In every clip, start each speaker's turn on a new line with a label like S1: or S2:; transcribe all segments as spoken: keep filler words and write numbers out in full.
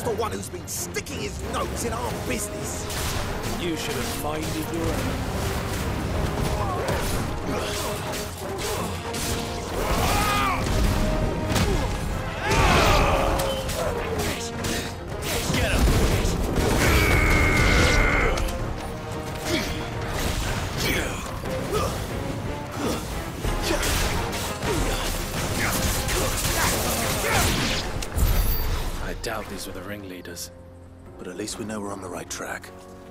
S1: Who's the one who's been sticking his nose in our business?
S2: You should have minded your own. I doubt these were the ringleaders.
S1: But at least we know we're on the right track.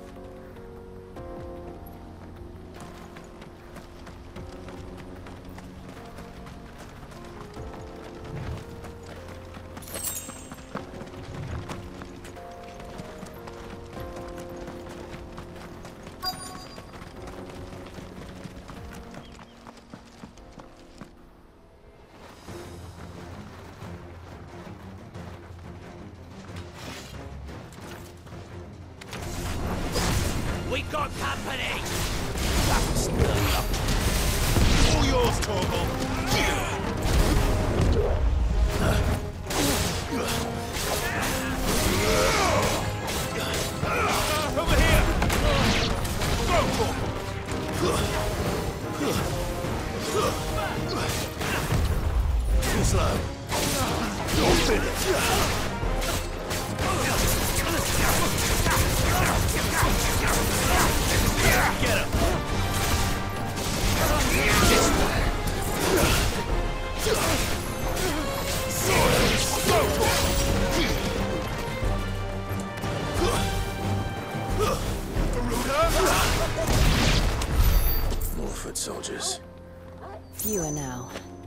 S3: We got company!
S1: All yours, Torgal!
S3: Over here!
S1: Go, Torgal! Too slow. You're finished.
S3: Get him!
S1: This way. Go, Torgal! More foot soldiers.
S4: Fewer now.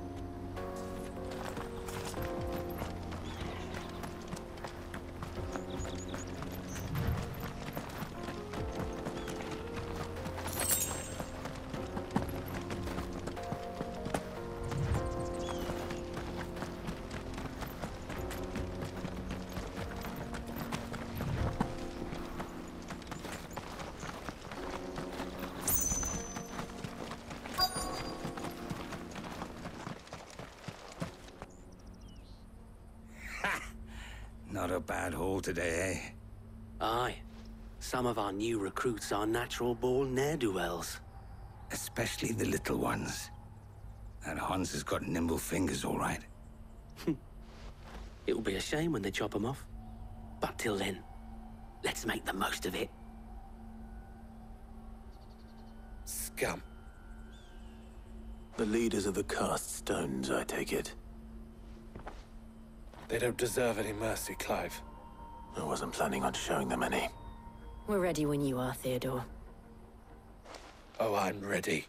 S5: Not a bad haul today, eh?
S6: Aye. Some of our new recruits are natural-born ne'er-do-wells.
S5: Especially the little ones. That Hans has got nimble fingers, all right.
S6: It'll be a shame when they chop them off. But till then, let's make the most of it.
S2: Scum.
S1: The leaders of the Cast Stones, I take it.
S2: They don't deserve any mercy, Clive.
S1: I wasn't planning on showing them any.
S4: We're ready when you are, Theodore.
S2: Oh, I'm ready.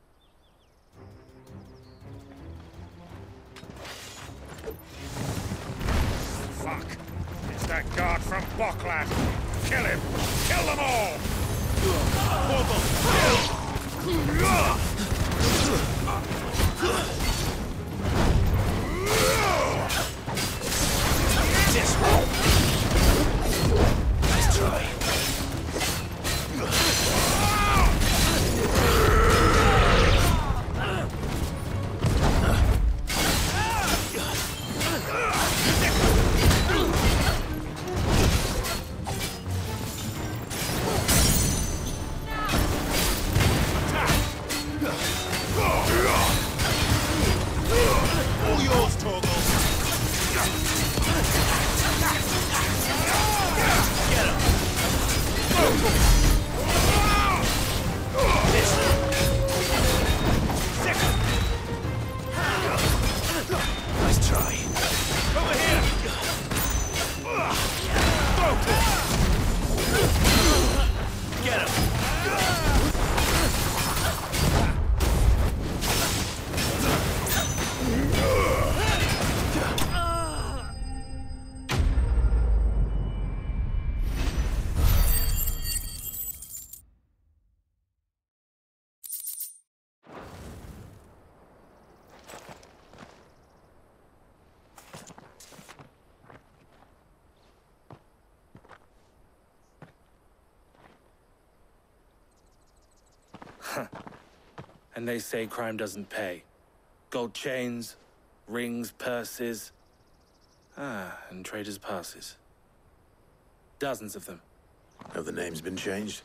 S3: Fuck! It's that guard from Bockland! Kill him! Kill them all!
S1: This way. Nice try. All yours, Torgal. Get him! Nice try. Over here! Get him!
S2: And they say crime doesn't pay. Gold chains, rings, purses. Ah, and traders' passes. Dozens of them.
S1: Have the names been changed?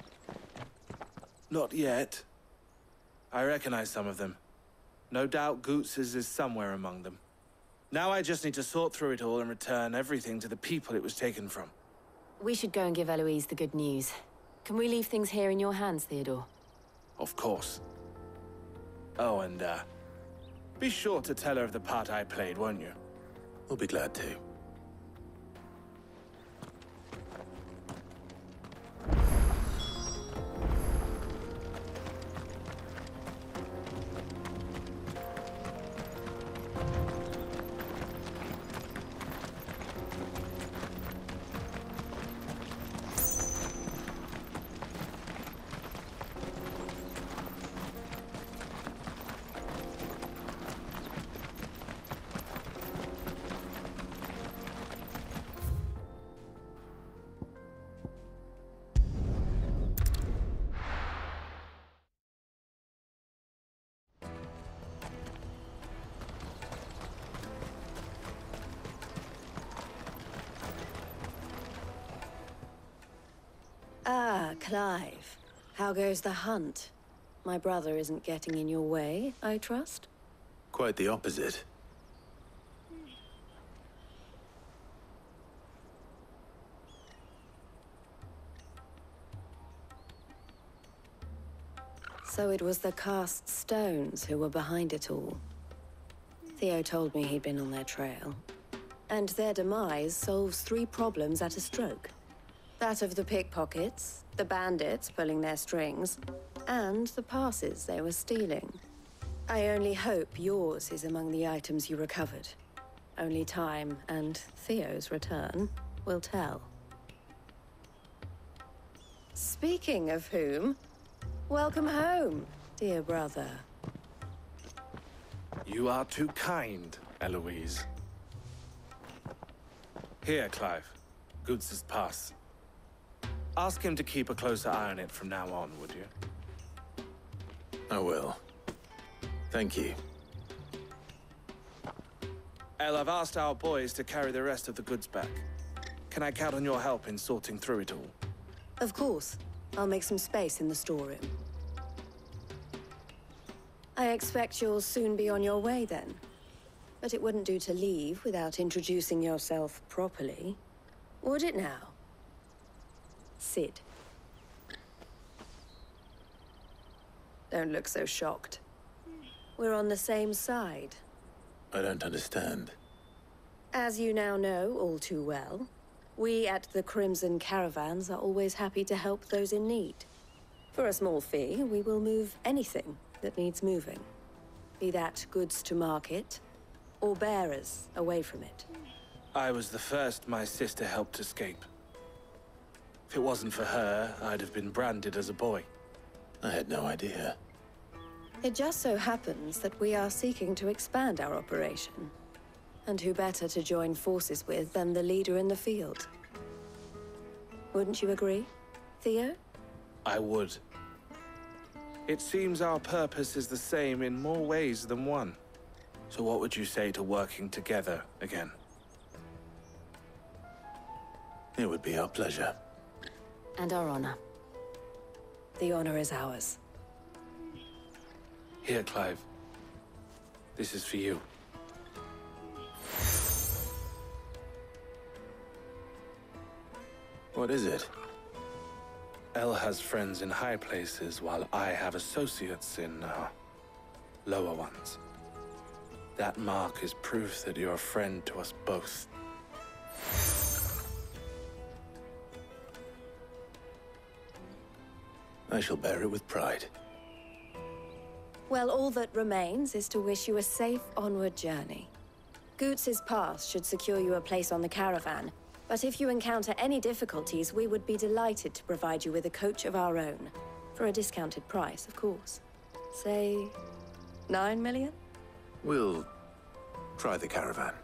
S2: Not yet. I recognize some of them. No doubt Goots's is somewhere among them. Now I just need to sort through it all and return everything to the people it was taken from.
S4: We should go and give Eloise the good news. Can we leave things here in your hands, Theodore?
S2: Of course. Oh, and, uh... be sure to tell her of the part I played, won't you?
S1: We'll be glad to.
S4: Ah, Clive. How goes the hunt? My brother isn't getting in your way, I trust?
S1: Quite the opposite.
S4: So it was the cast stones who were behind it all. Theo told me he'd been on their trail. And their demise solves three problems at a stroke. That of the pickpockets, the bandits pulling their strings, and the passes they were stealing. I only hope yours is among the items you recovered. Only time and Theo's return will tell. Speaking of whom, welcome home, dear brother.
S2: You are too kind, Eloise. Here, Clive. Goots's pass. Ask him to keep a closer eye on it from now on, would you?
S1: I will. Thank you.
S2: El, I've asked our boys to carry the rest of the goods back. Can I count on your help in sorting through it all?
S4: Of course. I'll make some space in the storeroom. I expect you'll soon be on your way then. But it wouldn't do to leave without introducing yourself properly. Would it now? Sid. Don't look so shocked. We're on the same side.
S1: I don't understand.
S4: As you now know all too well, we at the Crimson Caravans are always happy to help those in need. For a small fee, we will move anything that needs moving. Be that goods to market, or bearers away from it.
S2: I was the first my sister helped escape. If it wasn't for her, I'd have been branded as a boy.
S1: I had no idea.
S4: It just so happens that we are seeking to expand our operation. And who better to join forces with than the leader in the field? Wouldn't you agree, Theo?
S2: I would. It seems our purpose is the same in more ways than one. So what would you say to working together again?
S1: It would be our pleasure.
S4: And our honor. The honor is ours.
S2: Here, Clive. This is for you.
S1: What is it?
S2: El has friends in high places, while I have associates in, uh, lower ones. That mark is proof that you're a friend to us both.
S1: I shall bear it with pride.
S4: Well, all that remains is to wish you a safe onward journey. Goots's pass should secure you a place on the caravan, but if you encounter any difficulties, we would be delighted to provide you with a coach of our own. For a discounted price, of course. Say, nine million?
S1: We'll try the caravan.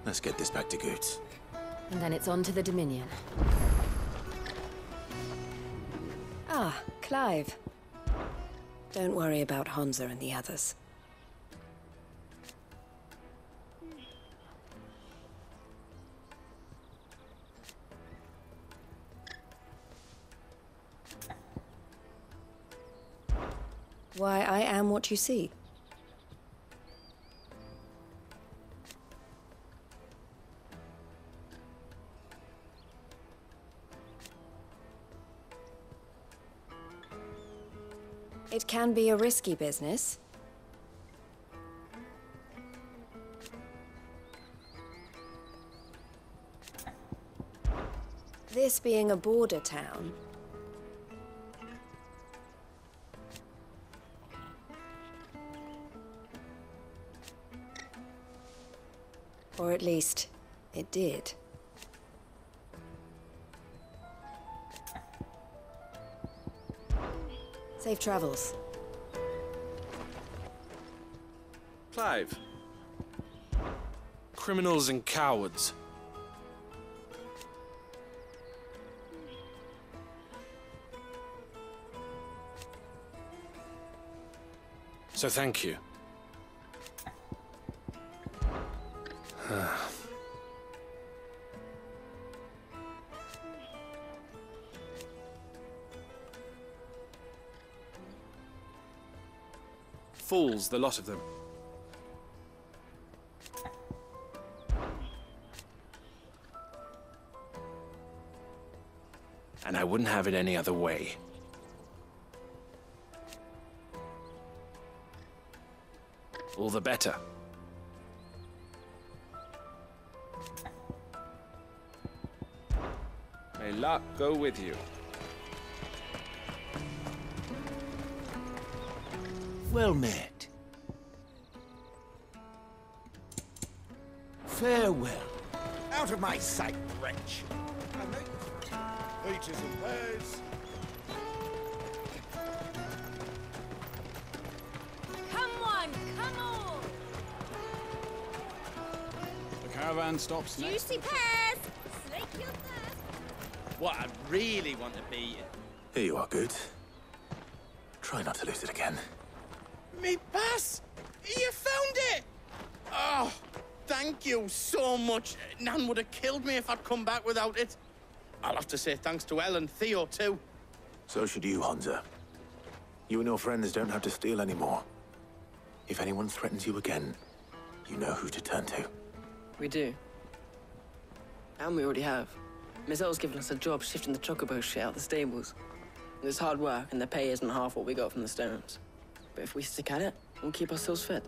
S1: Let's get this back to Goots.
S4: And then it's on to the Dominion. Ah, Clive. Don't worry about Hansa and the others. Why, I am what you see. It can be a risky business. This being a border town, or at least, it did. Safe travels.
S7: Clive. Criminals and cowards. So thank you. Fools, the lot of them. And I wouldn't have it any other way. All the better. May luck go with you.
S8: Well met. Farewell.
S3: Out of my sight, wretch! Peaches and pears.
S9: Come on, come on!
S10: The caravan stops next.
S9: Juicy pears! Slake your thirst!
S11: What I really want to be...
S1: Here you are, Goots. Try not to lose it again.
S11: Me pass! You found it! Oh, thank you so much. Nan would have killed me if I'd come back without it. I'll have to say thanks to Elle and Theo, too.
S1: So should you, Hansa. You and your friends don't have to steal anymore. If anyone threatens you again, you know who to turn to.
S12: We do. And we already have. Miss Elle's given us a job shifting the chocobo shit out the stables. It's hard work, and the pay isn't half what we got from the Stones. But if we stick at it, we'll keep ourselves fit.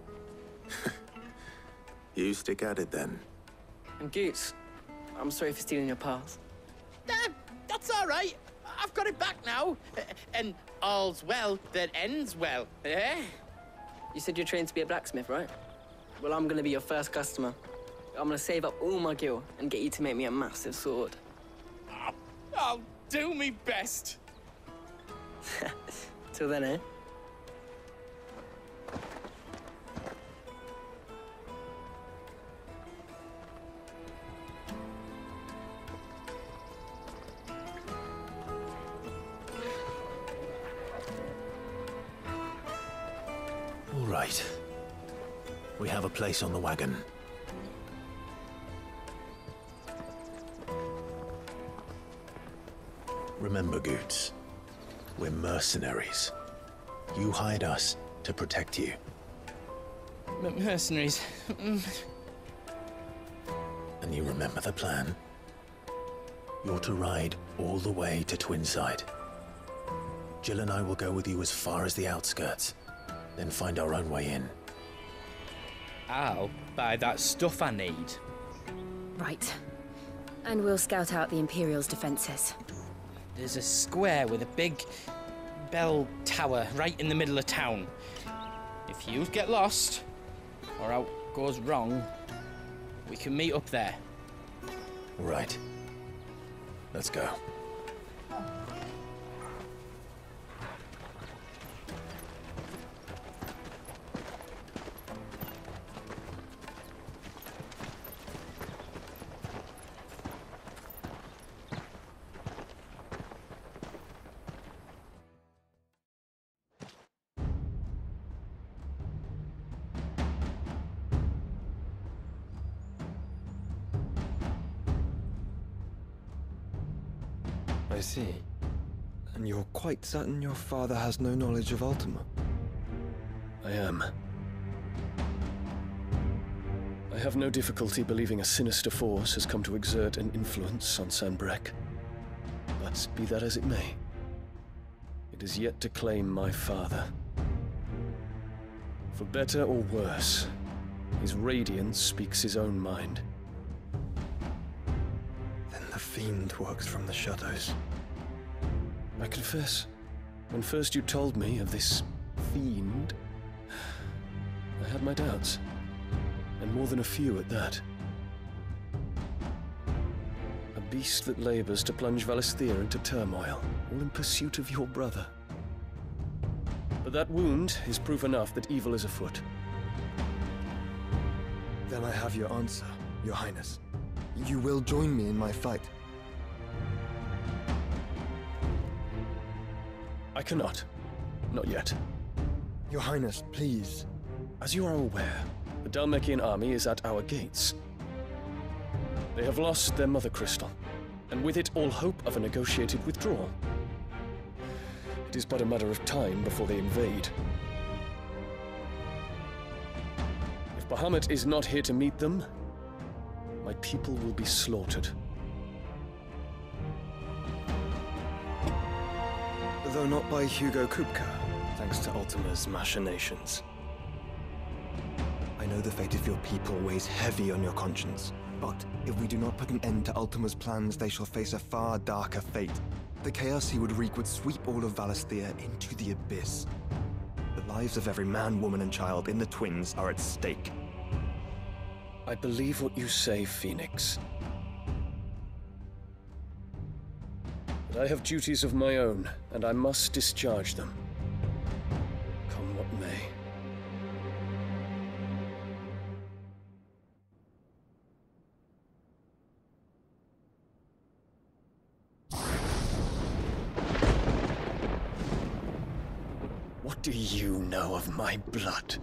S1: You stick at it, then.
S12: And Goots, I'm sorry for stealing your path.
S11: That, that's all right. I've got it back now. And all's well that ends well, eh?
S12: You said you're trained to be a blacksmith, right? Well, I'm gonna be your first customer. I'm gonna save up all my gil and get you to make me a massive sword.
S11: I'll, I'll do me best.
S12: Till then, eh?
S1: All right. We have a place on the wagon. Remember, Goots, we're mercenaries. You hired us to protect you.
S11: M mercenaries.
S1: And you remember the plan? You're to ride all the way to Twinside. Jill and I will go with you as far as the outskirts, then find our own way in.
S13: I'll buy that stuff I need.
S4: Right. And we'll scout out the Imperial's defenses.
S13: There's a square with a big bell tower right in the middle of town. If you get lost, or out goes wrong, we can meet up there.
S1: Right. Let's go.
S14: I see. And you're quite certain your father has no knowledge of Ultima?
S15: I am. I have no difficulty believing a sinister force has come to exert an influence on Sanbreque. But be that as it may, it is yet to claim my father. For better or worse, his radiance speaks his own mind.
S14: Then the Fiend works from the shadows.
S15: I confess, when first you told me of this Fiend, I had my doubts. And more than a few at that. A beast that labors to plunge Valisthea into turmoil, all in pursuit of your brother. But that wound is proof enough that evil is afoot.
S14: Then I have your answer, Your Highness. You will join me in my fight.
S15: I cannot. Not yet.
S14: Your Highness, please.
S15: As you are aware, the Dhalmekian army is at our gates. They have lost their mother crystal, and with it all hope of a negotiated withdrawal. It is but a matter of time before they invade. If Bahamut is not here to meet them, my people will be slaughtered.
S14: Though not by Hugo Kupka, thanks to Ultima's machinations. I know the fate of your people weighs heavy on your conscience, but if we do not put an end to Ultima's plans, they shall face a far darker fate. The chaos he would wreak would sweep all of Valisthea into the abyss. The lives of every man, woman, and child in the Twins are at stake.
S15: I believe what you say, Phoenix. But I have duties of my own, and I must discharge them. Come what may. What do you know of my blood?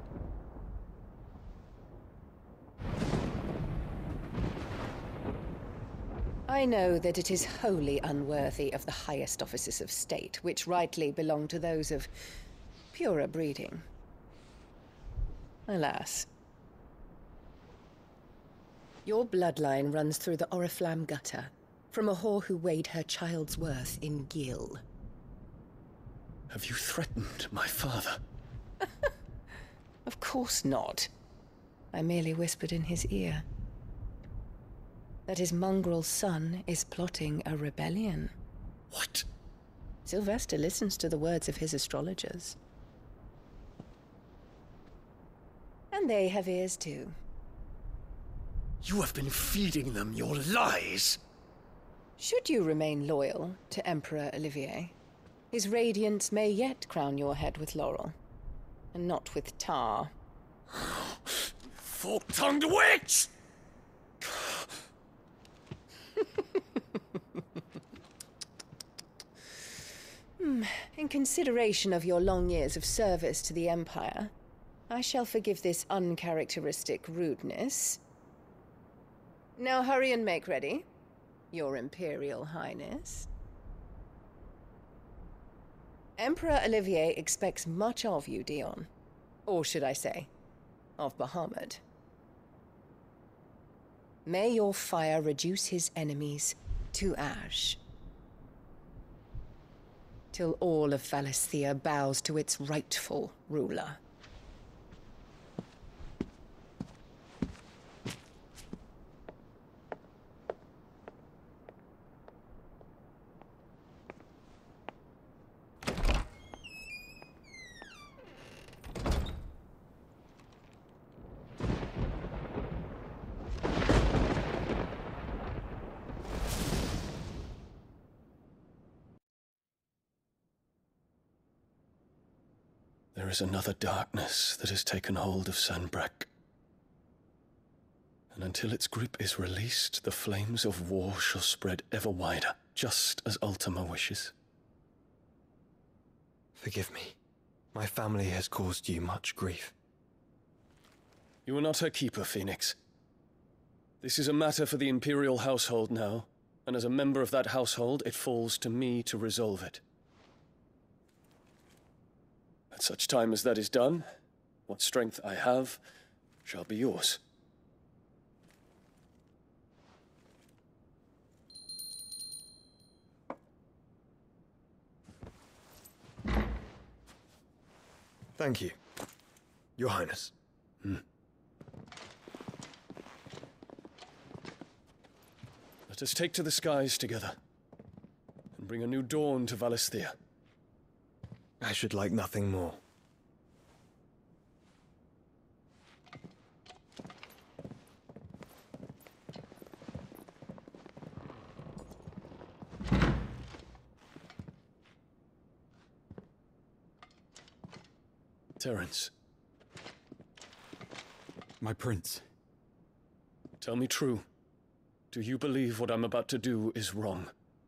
S16: I know that it is wholly unworthy of the highest offices of state, which rightly belong to those of purer breeding. Alas. Your bloodline runs through the Oriflamme gutter, from a whore who weighed her child's worth in gil.
S15: Have you threatened my father?
S16: Of course not. I merely whispered in his ear that his mongrel son is plotting a rebellion.
S15: What?
S16: Sylvester listens to the words of his astrologers. And they have ears too.
S15: You have been feeding them your lies!
S16: Should you remain loyal to Emperor Olivier, his radiance may yet crown your head with laurel, and not with tar.
S15: Fork-tongued witch!
S16: Hmm. In consideration of your long years of service to the Empire, I shall forgive this uncharacteristic rudeness. Now hurry and make ready, Your Imperial Highness. Emperor Olivier expects much of you, Dion. Or should I say, of Bahamut. May your fire reduce his enemies to ash, till all of Valisthea bows to its rightful ruler.
S15: There is another darkness that has taken hold of Sanbreque. And until its grip is released, the flames of war shall spread ever wider, just as Ultima wishes.
S14: Forgive me. My family has caused you much grief.
S15: You are not her keeper, Phoenix. This is a matter for the Imperial household now, and as a member of that household, it falls to me to resolve it. At such time as that is done, what strength I have shall be yours.
S14: Thank you, Your Highness.
S15: Hmm. Let us take to the skies together, and bring a new dawn to Valisthea.
S14: I should like nothing more.
S15: Terence.
S17: My prince.
S15: Tell me true. Do you believe what I'm about to do is wrong?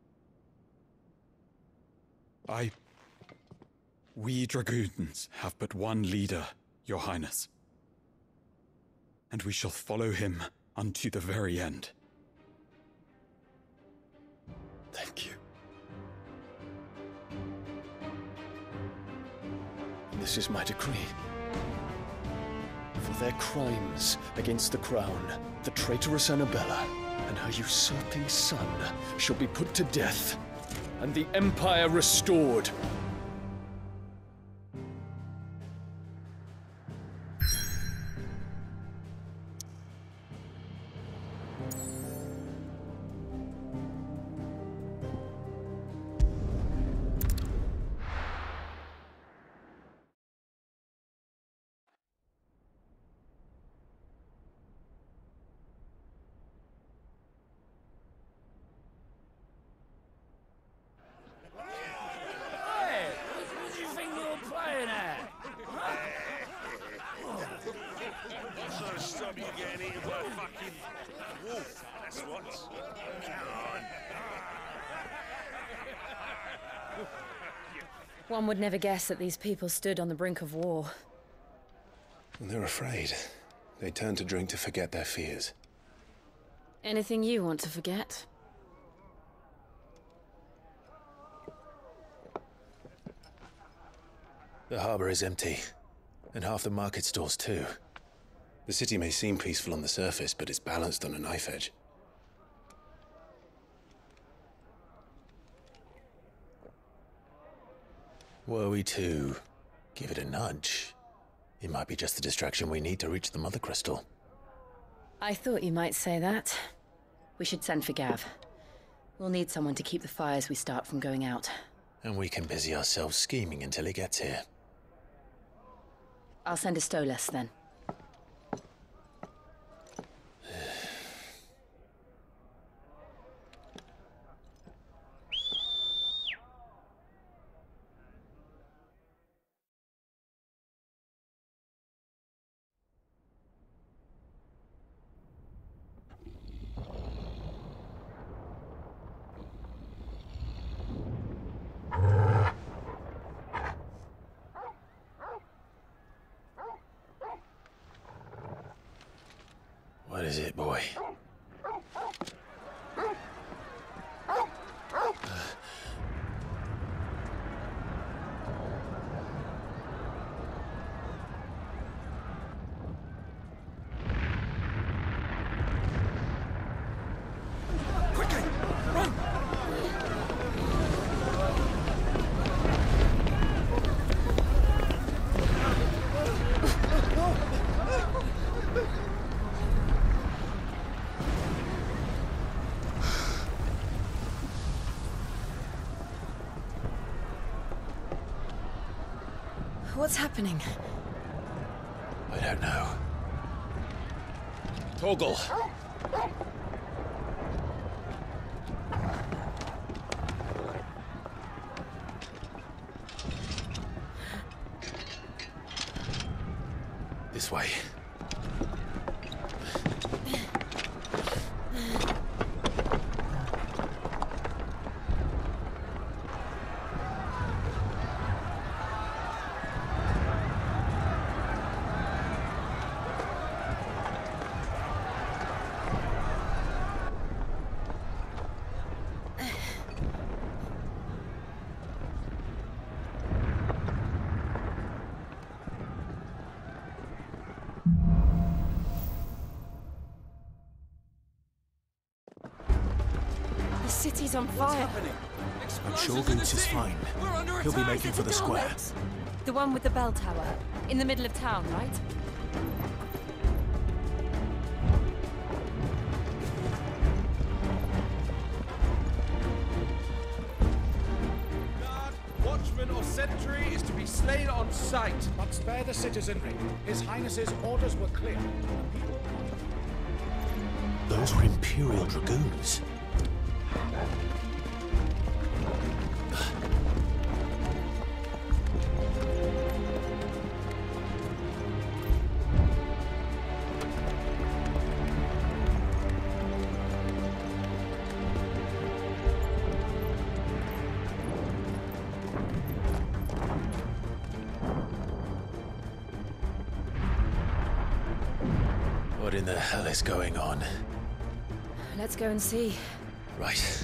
S17: I... We dragoons have but one leader, Your Highness. And we shall follow him unto the very end.
S15: Thank you. This is my decree. For their crimes against the crown, the traitorous Annabella and her usurping son shall be put to death, and the Empire restored.
S18: One would never guess that these people stood on the brink of war.
S1: They're afraid. They turn to drink to forget their fears.
S18: Anything you want to forget?
S1: The harbor is empty, and half the market stalls too. The city may seem peaceful on the surface, but it's balanced on a knife edge. Were we to give it a nudge, it might be just the distraction we need to reach the Mother Crystal.
S18: I thought you might say that. We should send for Gav. We'll need someone to keep the fires we start from going out.
S1: And we can busy ourselves scheming until he gets here.
S18: I'll send a Stolas then.
S1: What is it, boy?
S3: Quickly! Run!
S18: What's happening?
S1: I don't know. Torgal! This way.
S18: he's on fire.
S1: I'm sure Goose is fine. He'll be making for the square.
S18: The one with the bell tower. In the middle of town, right?
S3: Watchman or sentry is to be slain on sight. But spare the citizenry. His Highness's orders were clear.
S1: Those were Imperial Dragoons. What in the hell is going on?
S18: Let's go and see.
S1: Right.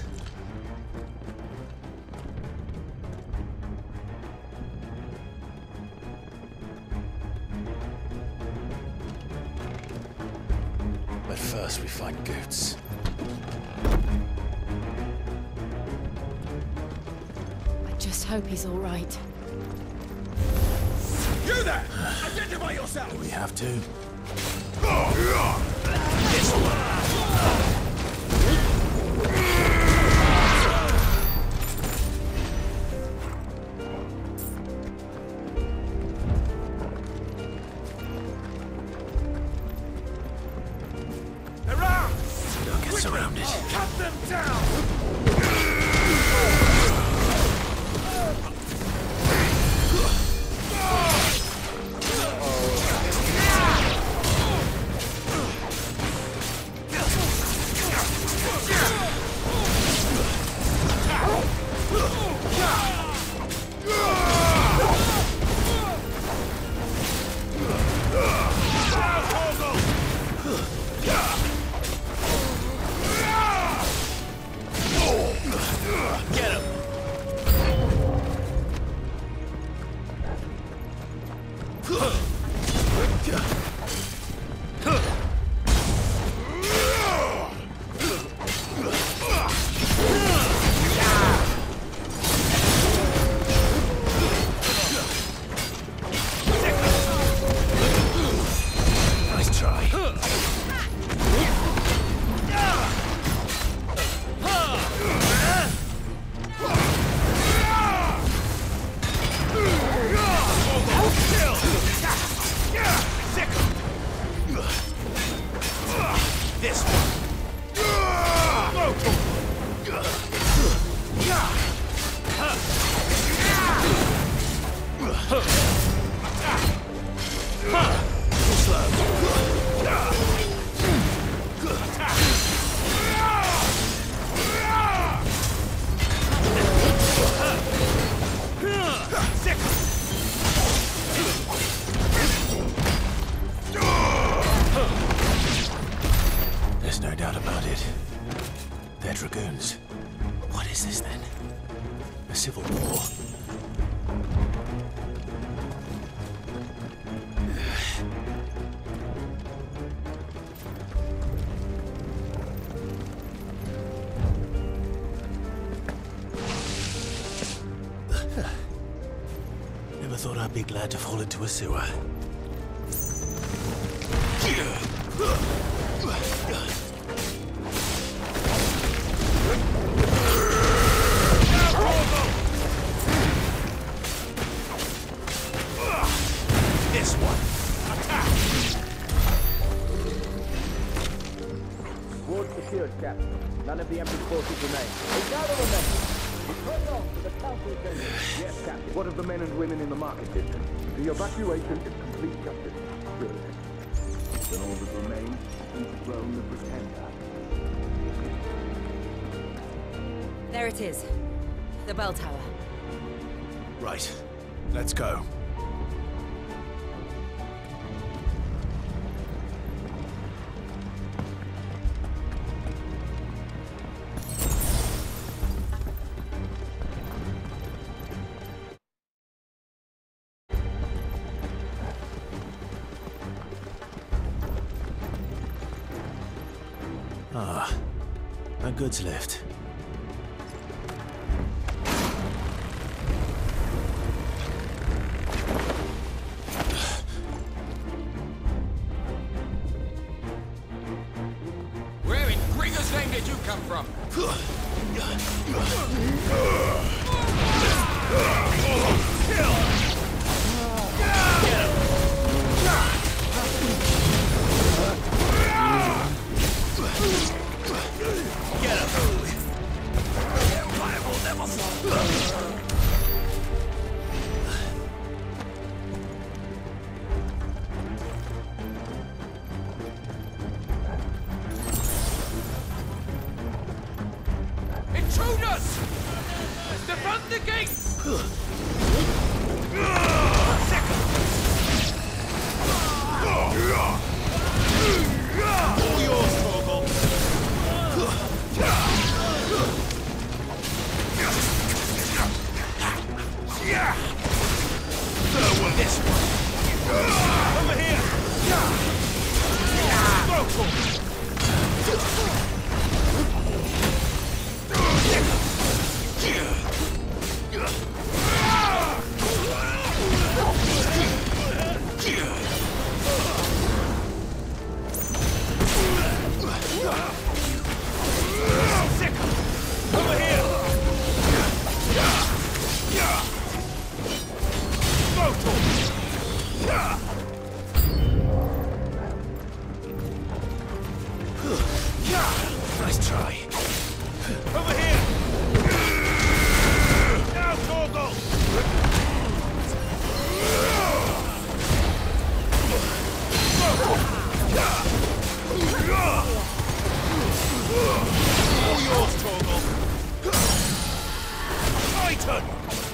S1: But first we find Goots.
S18: I just hope he's all right.
S3: You there! Identify yourself!
S1: Do we have to?
S3: This one!
S1: Around! Don't get surrounded.
S3: Cut them down!
S1: There's no doubt about it. They're Dragoons. What is this then? A civil war? Never thought I'd be glad to fall into a sewer.
S3: This one! Attack!
S19: Ward secured, Captain. None of the Emperor's forces remain. We gather the men. We trade off to the council chamber. Yes, Captain. What of the men and women in the market district? The evacuation is complete, Captain. Good. Then all that remains is Rome the Pretender.
S18: There it is. The bell tower.
S1: Right. Let's go. Ah, a goods lift.
S3: This one. Over here. Over here. Nice try. Over here! Now, Torgal! All yours, Torgal! Titan!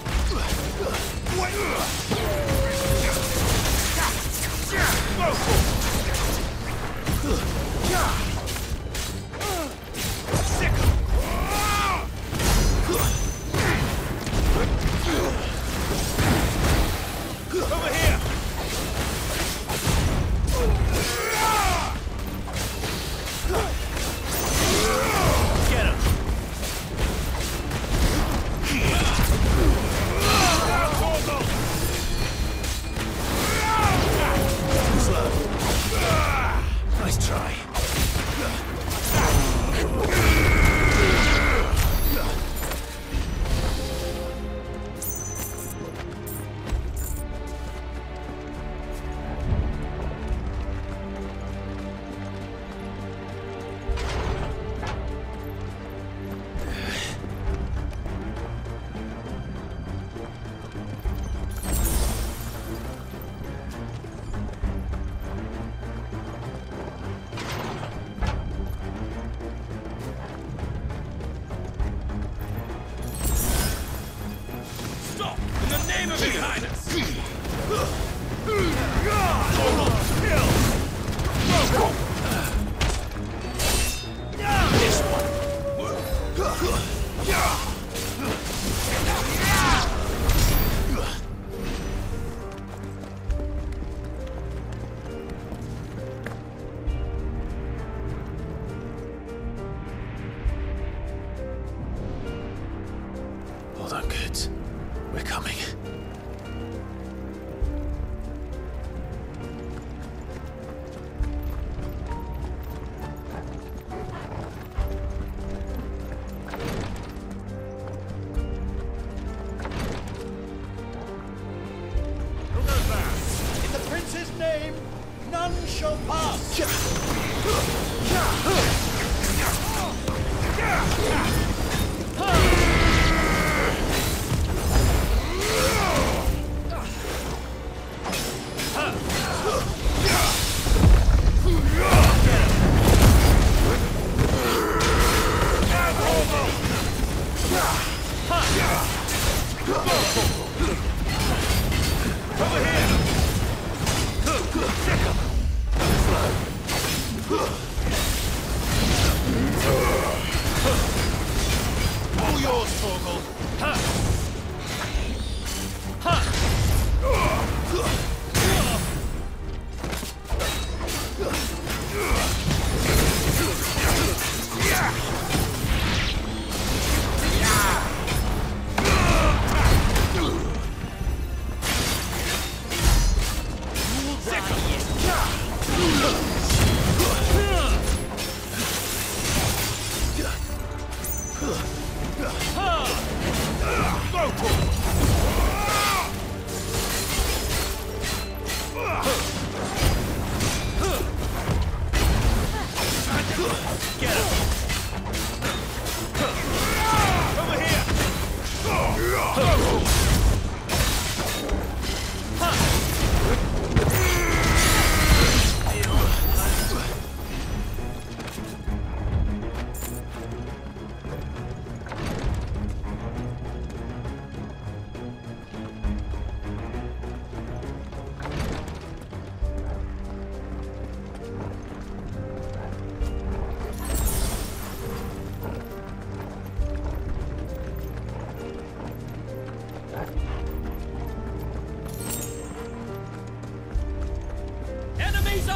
S3: Over here! Get him! Slow. Nice try. Stop! In the name of His Highness! This one!
S1: Hold on, kids. We're coming.
S3: In the prince's name, none shall pass! Over here! All yours, Torgal! Ha! Ha!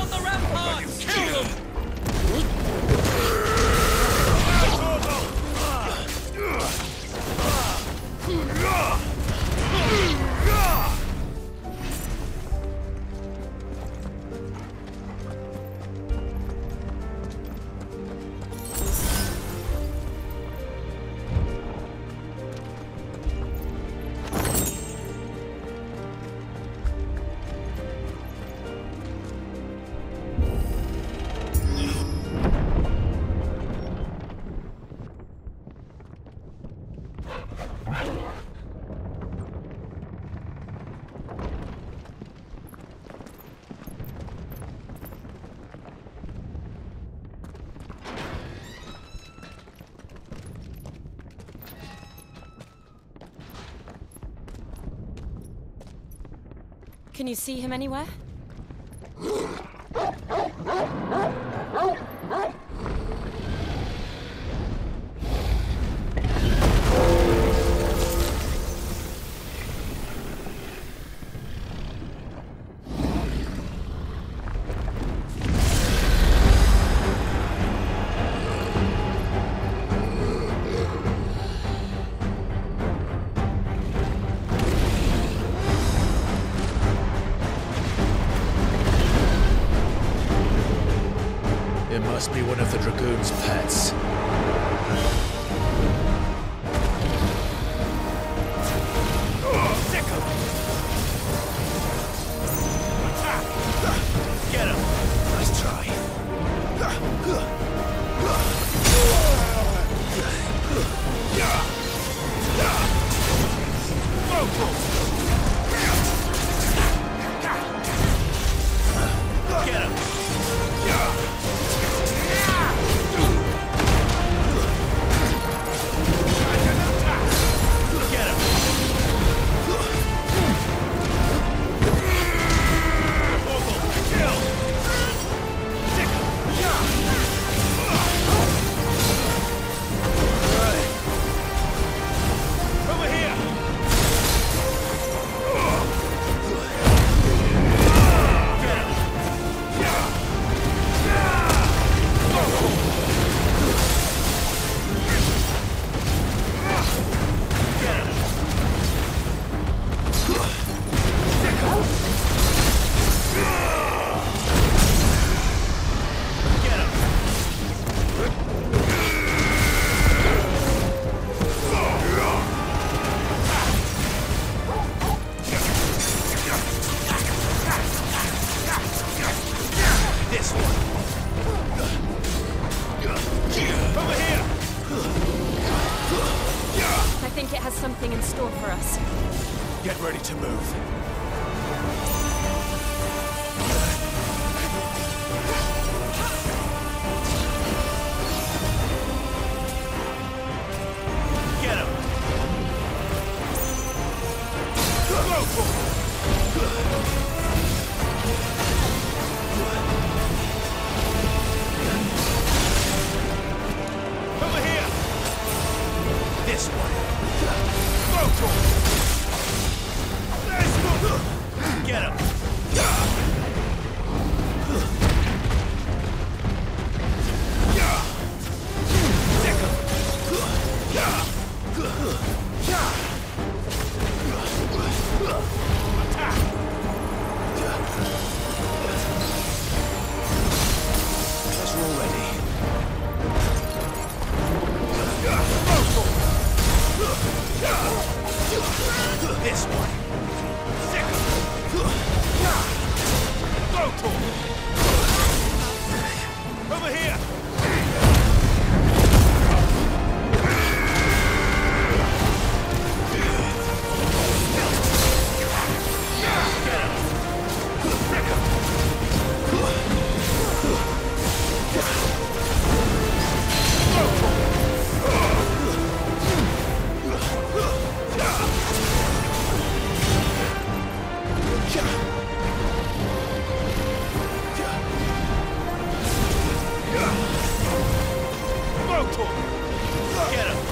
S3: down the ramparts! Kill them!
S9: Can you see him anywhere?
S1: Must be one of the Dragoon's pets.
S3: Get him!
S1: Nice try.
S3: Get him!
S9: Something in store for us.
S1: Get ready to move.
S3: Get him! Go for it! Over here! This one! Go for it! Let's go! Get him! This one. Go to him. Over here. Get him!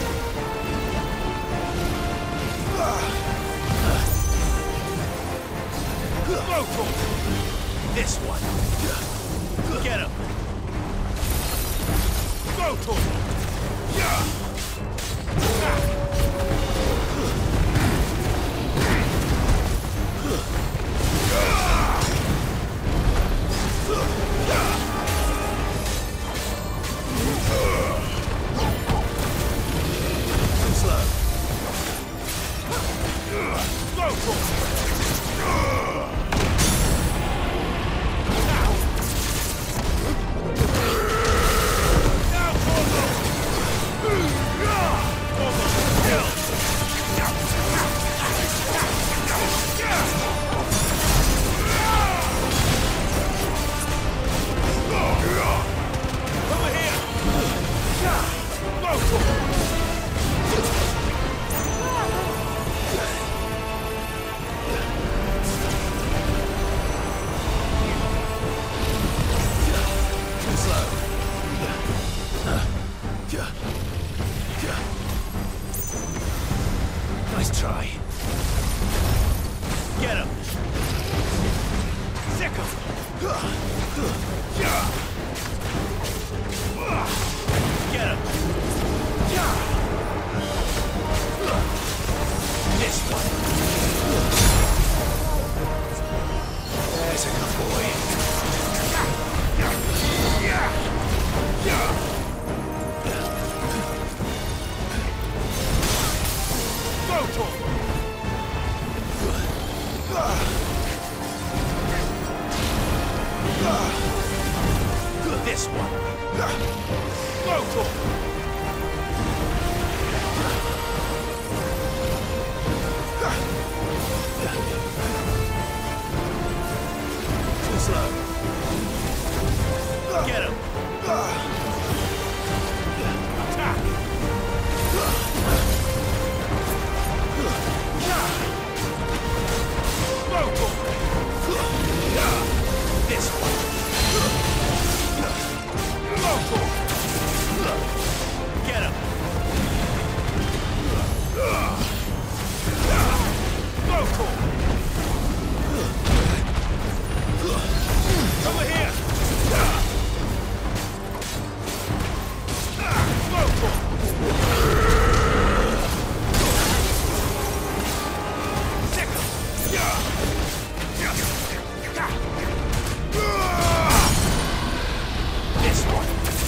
S3: Go for it! This one!
S1: Get him! Go, Tor! Yeah! Too slow. Go, Tor! Nice try. Get him! Sick him! Get him! This one. There's a good boy. Go, Tor! This one. Go, Tor! Too slow. Get him. Attack. Go, Tor! This one. Go, Tor! Get him. Go, Tor! Over here! Go, Tor! Sick him! This one!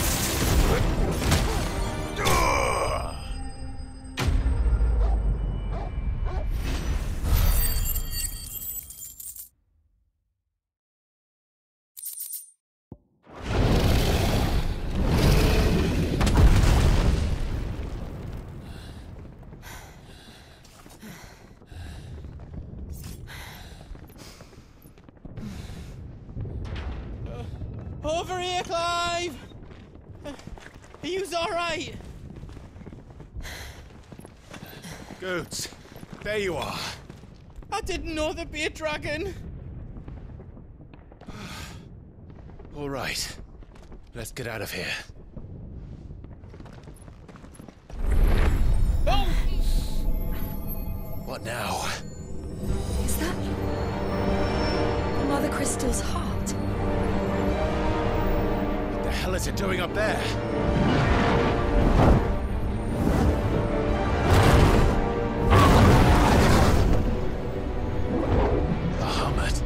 S13: Over here, Clive! Are you alright?
S3: Goods, there you are.
S13: I didn't know there'd be a dragon.
S3: All right, let's get out of here.
S13: Oh!
S3: What now?
S9: Is that Mother Crystal's heart?
S3: What the hell is it doing up there? Bahamut.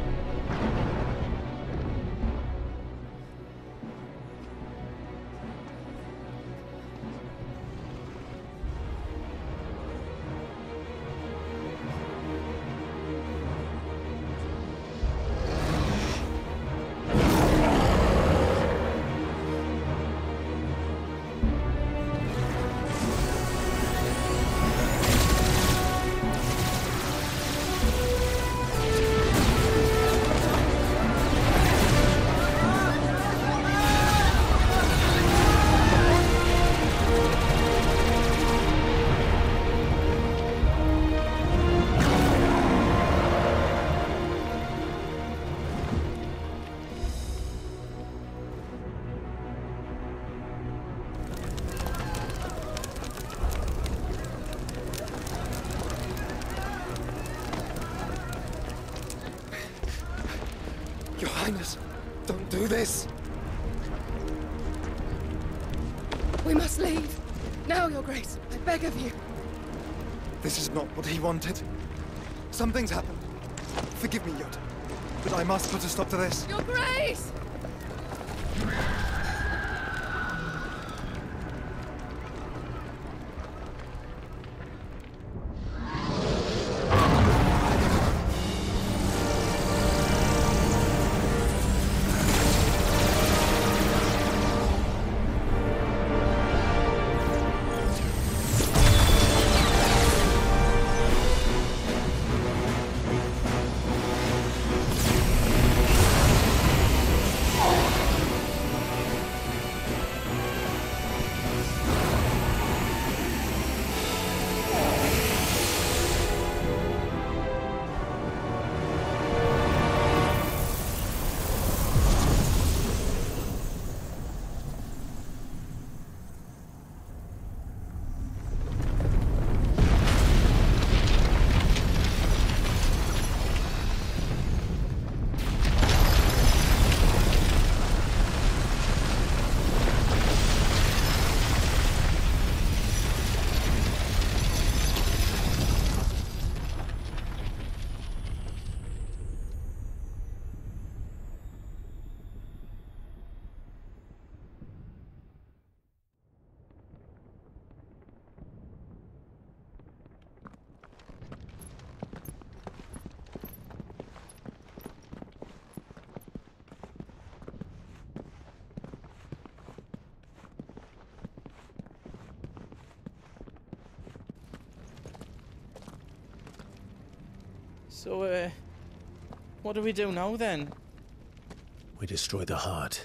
S14: Your Highness, don't do this.
S20: We must leave. Now, Your Grace. I beg of you.
S14: This is not what he wanted. Something's happened. Forgive me, Yoda, but I must put a stop to this.
S20: Your Grace!
S13: So, uh, what do we do now then?
S1: We destroy the heart.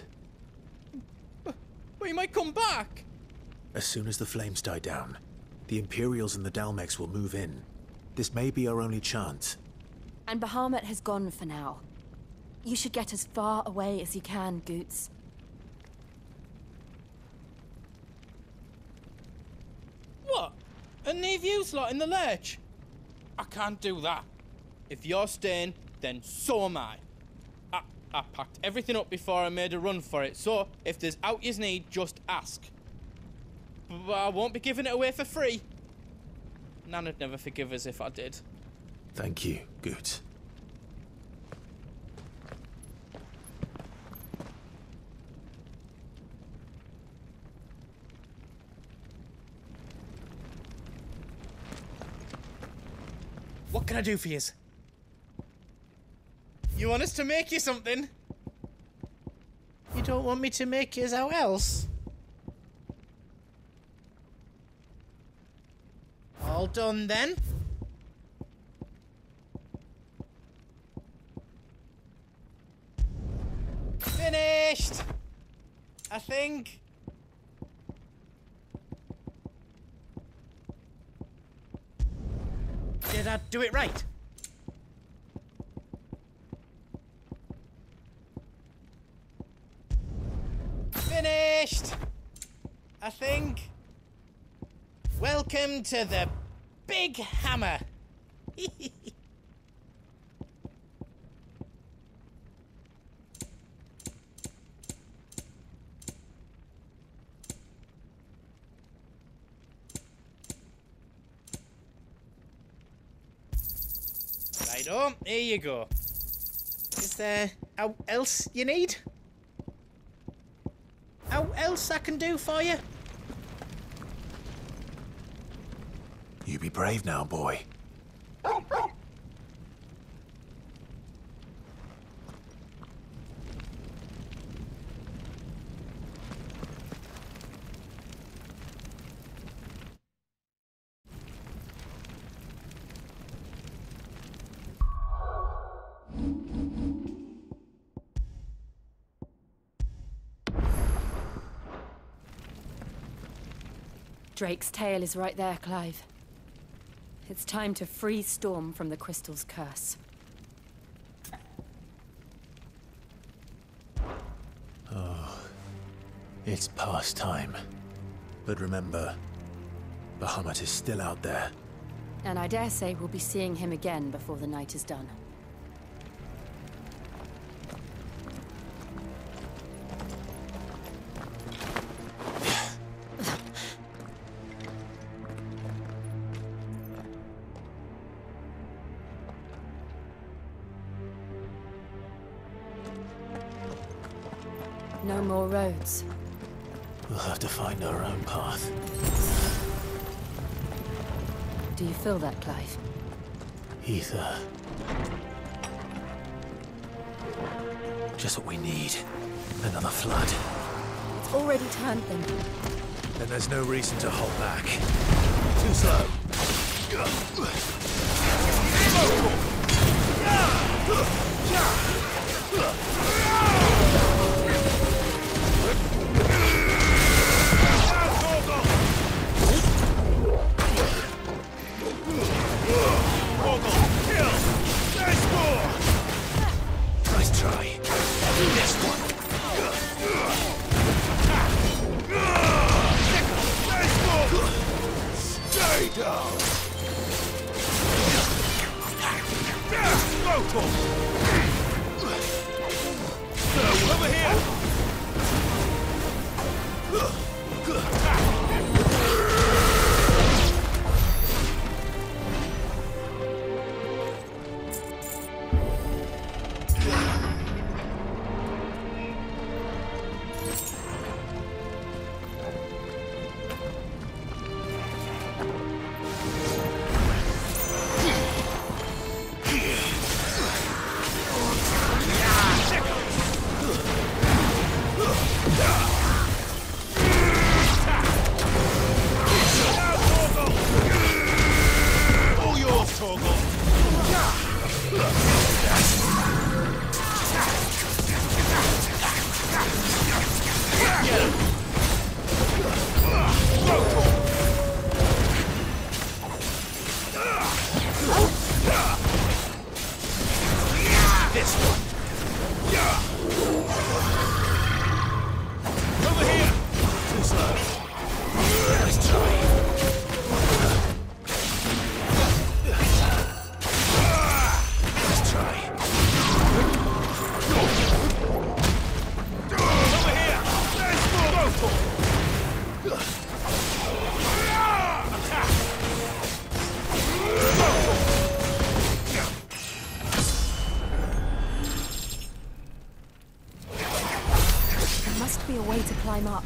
S13: But he might come back!
S1: As soon as the flames die down, the Imperials and the Dalmex will move in. This may be our only chance.
S18: And Bahamut has gone for now. You should get as far away as you can, Goots.
S13: What? And leave you lot in the lurch? I can't do that. If you're staying, then so am I. I. I packed everything up before I made a run for it, so if there's out yous need, just ask. But I won't be giving it away for free. Nan'd never forgive us if I did.
S1: Thank you, Goots.
S3: What can I do for yous? You want us to make you something? You don't want me to make yous out else? All done then. Finished! I think. Did I do it right? Finished! I think. Welcome to the Big Hammer. Righto, here you go. Is there how else you need? How else I can do for you?
S1: You be brave now, boy.
S18: Drake's tail is right there, Clive. It's time to free Storm from the Crystal's curse.
S1: Oh, it's past time. But remember, Bahamut is still out there.
S18: And I dare say we'll be seeing him again before the night is done. No more roads.
S1: We'll have to find our own path.
S18: Do you feel that, Clive?
S1: Ether. Just what we need. Another flood.
S18: It's already turned them.
S3: Then there's no reason to hold back. Too slow.
S1: Nice try. This one.
S3: Stay down. Over here.
S18: Climb up.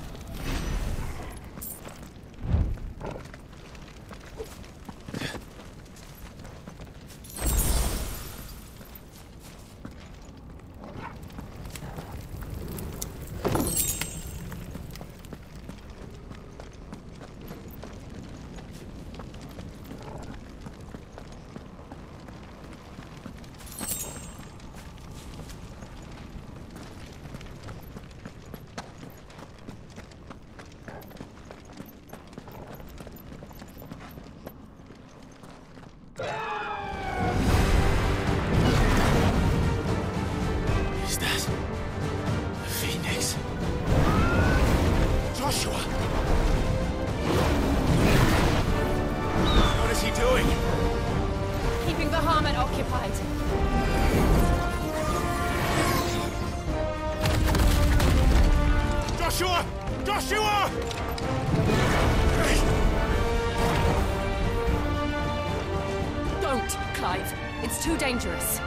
S18: Dangerous.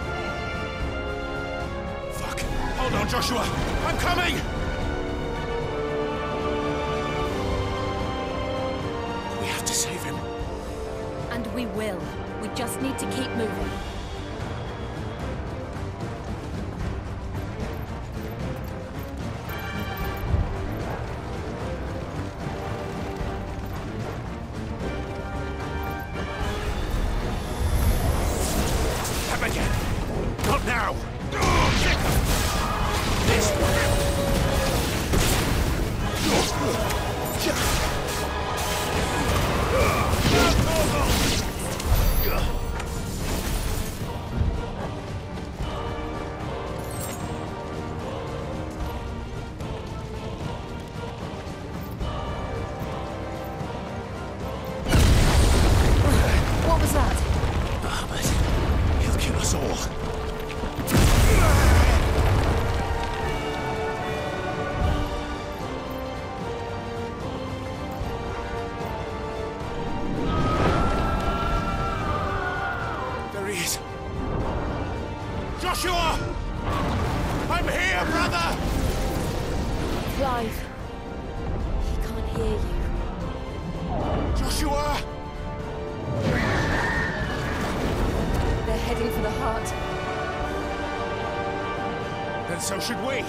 S3: Fuck. Hold on, Joshua. I'm coming!
S1: We have to save him.
S18: And we will. We just need to keep moving.
S3: Joshua! I'm here, brother!
S4: Clive. He can't hear you.
S3: Joshua!
S16: They're heading for the heart.
S3: Then so should we.